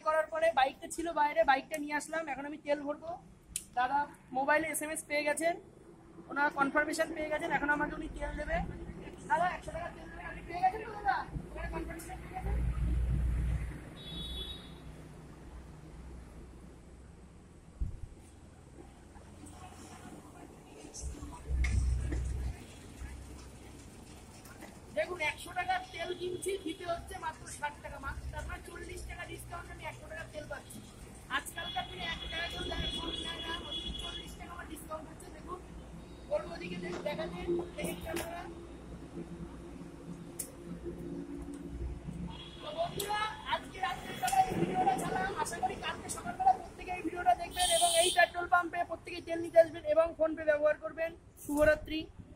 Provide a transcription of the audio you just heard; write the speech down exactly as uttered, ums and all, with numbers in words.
করার পরে বাইকটা ছিল বাইরে, বাইকটা নিয়ে আসলাম, এখন আমি তেল ভরবো। দাদা মোবাইলে এস এম এস পেয়ে গেছেন, ওনার কনফার্মেশন পেয়ে গেছেন, এখন আমাকে উনি তেল দেবে। দাদা একশো টাকা তেল দেবে, আপনি পেয়ে গেছেন তো দাদা? ওখানে কনফার্মেশন পেয়ে গেছেন। দেখুন একশো টাকার তেল কিনছি, দিতে হচ্ছে মাত্র ষাট টাকা, মাত্র তারপরে চল্লিশ টাকা ডিসকাউন্ট আমি একশো টাকার তেল পাচ্ছি। আজকালকার দিনে এক টাকা কেউ দেয় না, চল্লিশ টাকা আমার ডিসকাউন্ট হচ্ছে। দেখুন ওর ওদিকে দেখাতে ক্যামেরা। তো বন্ধুরা আজকে রাত্রের বেলায় এই ভিডিওটা ছাড়লাম, আশা করি কালকে সকালবেলা প্রত্যেকে এই ভিডিওটা দেখবেন এবং এই পেট্রোল পাম্পে প্রত্যেকে তেল নিতে আসবেন এবং ফোনপে ব্যবহার করবেন। শুভরাত্রি।